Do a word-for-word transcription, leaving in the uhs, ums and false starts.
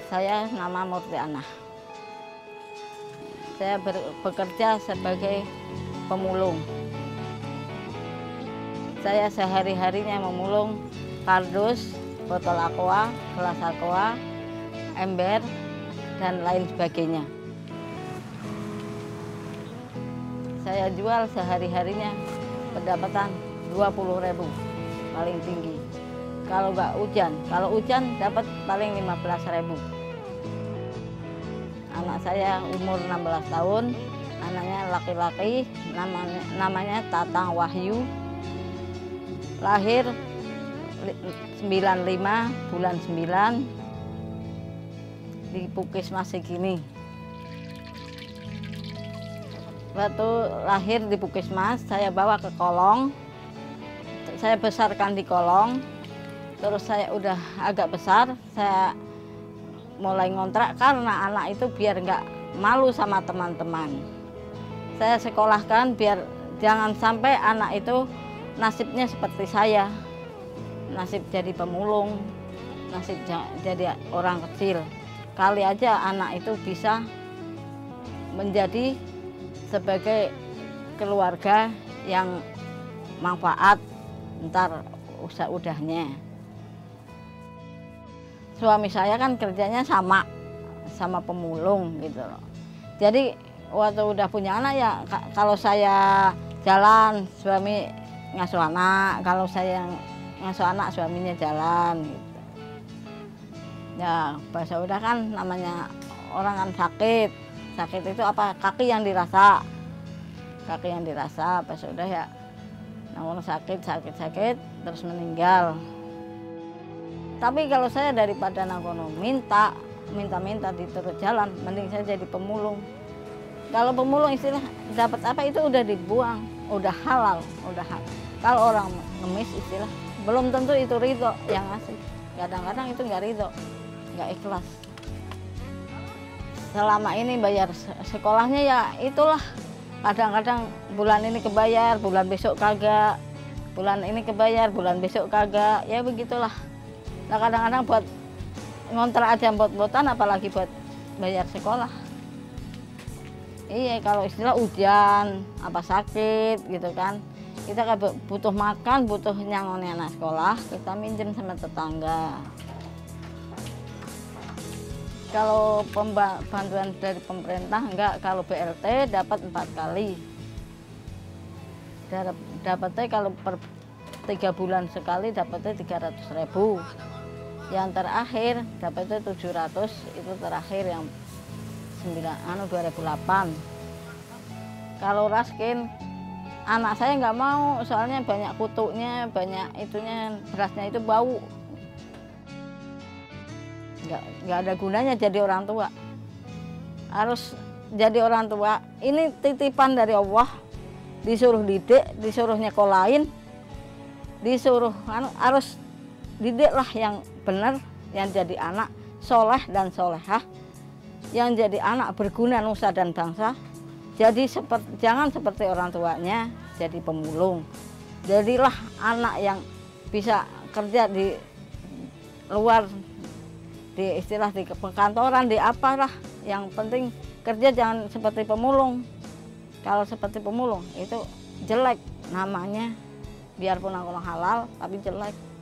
Saya nama Murtiana. Saya ber, bekerja sebagai pemulung. Saya sehari-harinya memulung kardus, botol aqua, gelas aqua, ember, dan lain sebagainya. Saya jual sehari-harinya pendapatan dua puluh ribu paling tinggi. Kalau nggak hujan, kalau hujan dapat paling lima belas ribu. Anak saya umur enam belas tahun, anaknya laki-laki, namanya, namanya Tatang Wahyu. Lahir sembilan puluh lima bulan sembilan di Puskesmas Segini. Waktu lahir di Puskesmas, saya bawa ke kolong. Saya besarkan di kolong. Terus saya udah agak besar, saya mulai ngontrak karena anak itu biar nggak malu sama teman-teman. Saya sekolahkan biar jangan sampai anak itu nasibnya seperti saya. Nasib jadi pemulung, nasib jadi orang kecil. Kali aja anak itu bisa menjadi sebagai keluarga yang manfaat ntar usah-udahnya. Suami saya kan kerjanya sama sama pemulung gitu loh. Jadi waktu udah punya anak ya kalau saya jalan suami ngasuh anak, kalau saya ngasuh anak suaminya jalan gitu. Ya pas udah kan namanya orang kan sakit. Sakit itu apa? Kaki yang dirasa. Kaki yang dirasa pas udah ya namun sakit sakit-sakit terus meninggal. Tapi kalau saya daripada nakono minta, minta-minta diterus jalan, mending saya jadi pemulung. Kalau pemulung istilah dapat apa itu udah dibuang, udah halal, udah halal. Kalau orang ngemis istilah, belum tentu itu ridho yang ngasih. Kadang-kadang itu nggak ridho, nggak ikhlas. Selama ini bayar sekolahnya ya itulah. Kadang-kadang bulan ini kebayar, bulan besok kagak. Bulan ini kebayar, bulan besok kagak. Ya begitulah. Nah kadang-kadang buat ngontrak aja bot-botan apalagi buat bayar sekolah. Iya kalau istilah hujan, apa sakit gitu kan. Kita kan butuh makan, butuh nyangon anak sekolah, kita minjem sama tetangga. Kalau bantuan dari pemerintah enggak, kalau B L T dapat empat kali. Dapatnya kalau per tiga bulan sekali dapatnya tiga ratus ribu. Yang terakhir dapatnya tujuh ratus, itu terakhir yang sembilan anu dua ribu delapan. Kalau raskin anak saya nggak mau, soalnya banyak kutuknya, banyak itunya, berasnya itu bau. Nggak, nggak ada gunanya jadi orang tua. Harus jadi orang tua, ini titipan dari Allah. Disuruh didik, disuruh nyekolahin, disuruh anu, harus didiklah yang benar, yang jadi anak soleh dan solehah, yang jadi anak berguna nusa dan bangsa. Jadi seperti, jangan seperti orang tuanya jadi pemulung. Jadilah anak yang bisa kerja di luar, di istilah di perkantoran, di apalah. Yang penting kerja jangan seperti pemulung. Kalau seperti pemulung itu jelek namanya, biarpun aku halal tapi jelek.